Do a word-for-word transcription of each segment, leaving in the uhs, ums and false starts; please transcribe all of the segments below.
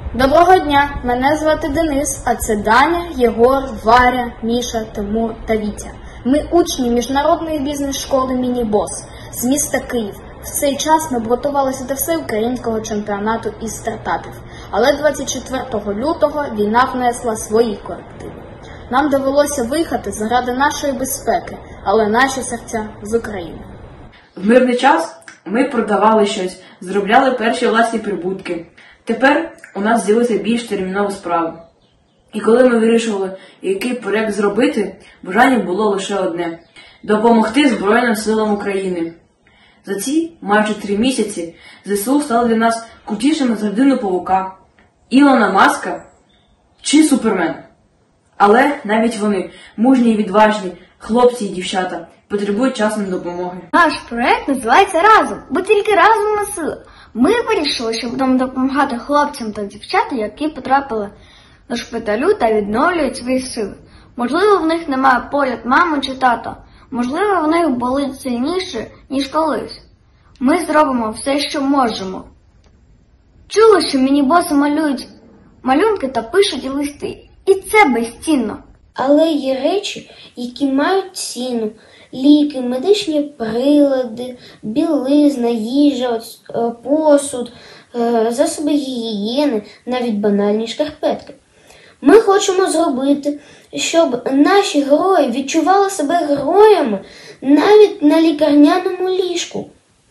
Доброго дня, мене звати Денис, а це Даня, Єгор, Варя, Міша, Тимур та Вітя. Ми учні міжнародної бізнес-школи «Міні-бос» з міста Київ. В цей час ми б готувалися до всеукраїнського чемпіонату із стартапів. Але двадцять четвертого лютого війна внесла свої корективи. Нам довелося виїхати заради нашої безпеки, але наші серця з України. В мирний час ми продавали щось, зробляли перші власні прибутки. Тепер у нас з'явилися більш термінові справи. І коли ми вирішували, який проєкт зробити, бажання було лише одне – допомогти Збройним силам України. За ці майже три місяці ЗСУ стали для нас крутішими за людину павука, Ілона Маска чи Супермен. Але навіть вони, мужні і відважні, хлопці і дівчата, потребують часом допомоги. Наш проект називається «Разом», бо тільки разом ми сила. Ми вирішили, що будемо допомагати хлопцям та дівчатам, які потрапили до шпиталю та відновлюють свої сили. Можливо, в них немає поряд мами чи тата. Можливо, в них болить сильніше, ніж колись. Ми зробимо все, що можемо. Чули, що міні-боси малюють малюнки та пишуть листи. І це безцінно. Але є речі, які мають ціну. Ліки, медичні прилади, білизна, їжа, посуд, засоби гігієни, навіть банальні шкарпетки. Ми хочемо зробити, щоб наші герої відчували себе героями навіть на лікарняному ліжку.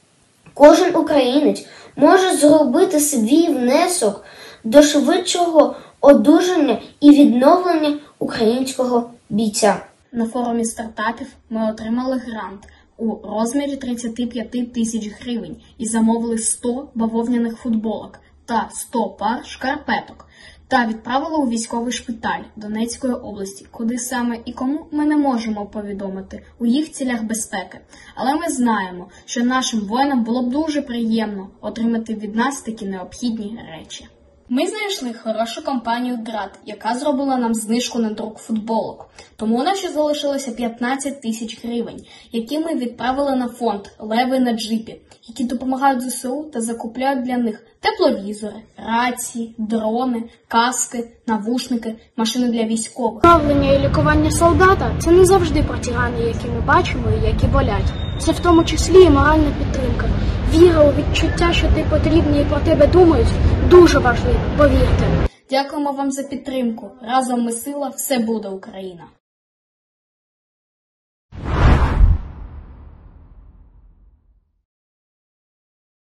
Кожен українець може зробити свій внесок до швидшого одужання і відновлення українського бійця. На форумі стартапів ми отримали грант у розмірі тридцять п'ять тисяч гривень і замовили сто бавовняних футболок та сто пар шкарпеток та відправили у військовий шпиталь Донецької області, куди саме і кому ми не можемо повідомити у їх цілях безпеки. Але ми знаємо, що нашим воїнам було б дуже приємно отримати від нас такі необхідні речі. Ми знайшли хорошу компанію «Град», яка зробила нам знижку на друк футболок. Тому у нас ще залишилося п'ятнадцять тисяч гривень, які ми відправили на фонд «Леви на джипі», які допомагають ЗСУ та закупляють для них тепловізори, рації, дрони, каски, навушники, машини для військових. Відновлення і лікування солдата – це не завжди про ті рани, які ми бачимо і які болять. Це в тому числі і моральна підтримка. Віра у відчуття, що ти потрібний і про тебе думають, дуже важливо, повірте. Дякуємо вам за підтримку. Разом ми сила, все буде Україна.